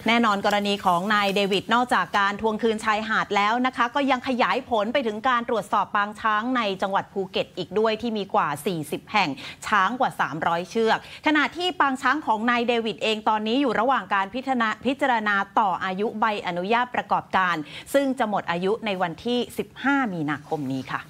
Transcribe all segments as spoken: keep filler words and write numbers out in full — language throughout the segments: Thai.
แน่นอนกรณีของนายเดวิดนอกจากการทวงคืนชายหาดแล้วนะคะก็ยังขยายผลไปถึงการตรวจสอบปางช้างในจังหวัดภูเก็ตอีกด้วยที่มีกว่าสี่สิบแห่งช้างกว่าสามร้อยเชือกขณะที่ปางช้างของนายเดวิดเองตอนนี้อยู่ระหว่างการพิจารณาพิจารณาต่ออายุใบอนุญาตประกอบการซึ่งจะหมดอายุในวันที่สิบห้ามีนาคมนี้ค่ะ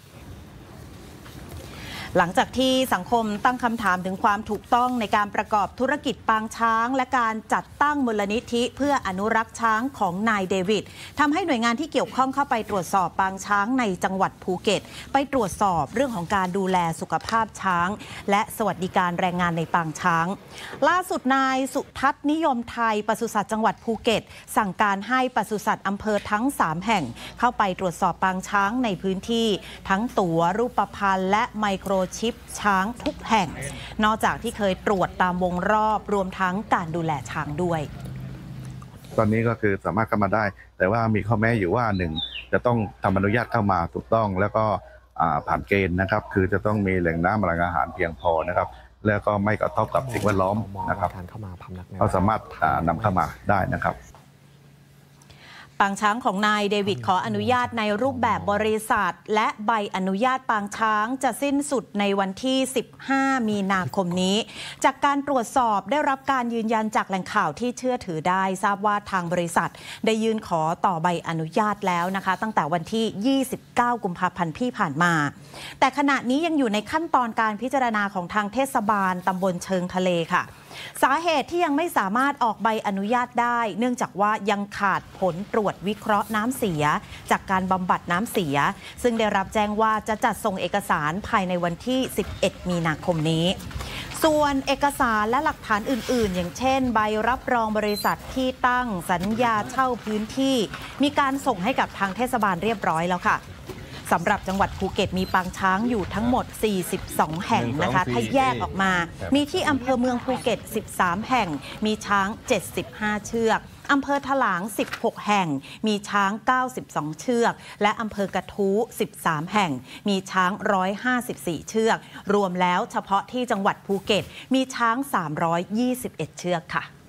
หลังจากที่สังคมตั้งคำถามถึงความถูกต้องในการประกอบธุรกิจปางช้างและการจัดตั้งมูลนิธิเพื่ออนุรักษ์ช้างของนายเดวิดทำให้หน่วยงานที่เกี่ยวข้องเข้าไปตรวจสอบปางช้างในจังหวัดภูเก็ตไปตรวจสอบเรื่องของการดูแลสุขภาพช้างและสวัสดิการแรงงานในปางช้างล่าสุดนายสุทัศน์นิยมไทยปศุสัตว์จังหวัดภูเก็ตสั่งการให้ปศุสัตว์อำเภอทั้งสามแห่งเข้าไปตรวจสอบปางช้างในพื้นที่ทั้งตั๋วรูปพรรณและไมโครชิปช้างทุกแห่งนอกจากที่เคยตรวจตามวงรอบรวมทั้งการดูแลช้างด้วยตอนนี้ก็คือสามารถเข้ามาได้แต่ว่ามีข้อแม้อยู่ว่าหนึ่งจะต้องทำอนุญาตเข้ามาถูกต้องแล้วก็ผ่านเกณฑ์นะครับคือจะต้องมีแหล่งน้ำแหล่งอาหารเพียงพอนะครับแล้วก็ไม่กระทบกับสิ่งแวดล้อมนะครับเขาสามารถนำเข้ามาได้นะครับปางช้างของนายเดวิดขออนุญาตในรูปแบบบริษัทและใบอนุญาตปางช้างจะสิ้นสุดในวันที่สิบห้ามีนาคมนี้จากการตรวจสอบได้รับการยืนยันจากแหล่งข่าวที่เชื่อถือได้ทราบว่าทางบริษัทได้ยื่นขอต่อใบอนุญาตแล้วนะคะตั้งแต่วันที่ยี่สิบเก้ากุมภาพันธ์ที่ผ่านมาแต่ขณะนี้ยังอยู่ในขั้นตอนการพิจารณาของทางเทศบาลตำบลเชิงทะเลค่ะสาเหตุที่ยังไม่สามารถออกใบอนุญาตได้เนื่องจากว่ายังขาดผลตรวจวิเคราะห์น้ำเสียจากการบำบัดน้ำเสียซึ่งได้รับแจ้งว่าจะจัดส่งเอกสารภายในวันที่สิบเอ็ดมีนาคมนี้ส่วนเอกสารและหลักฐานอื่นๆอย่างเช่นใบรับรองบริษัทที่ตั้งสัญญาเช่าพื้นที่มีการส่งให้กับทางเทศบาลเรียบร้อยแล้วค่ะสำหรับจังหวัดภูเก็ตมีปางช้างอยู่ทั้งหมดสี่สิบสองแห่งนะคะถ้าแยกออกมามีที่อำเภอเมืองภูเก็ตสิบสามแห่งมีช้างเจ็ดสิบห้าเชือกอำเภอถลางสิบหกแห่งมีช้างเก้าสิบสองเชือกและอำเภอกระทู้สิบสามแห่งมีช้างหนึ่งร้อยห้าสิบสี่เชือกรวมแล้วเฉพาะที่จังหวัดภูเก็ตมีช้างสามร้อยยี่สิบเอ็ดเชือกค่ะ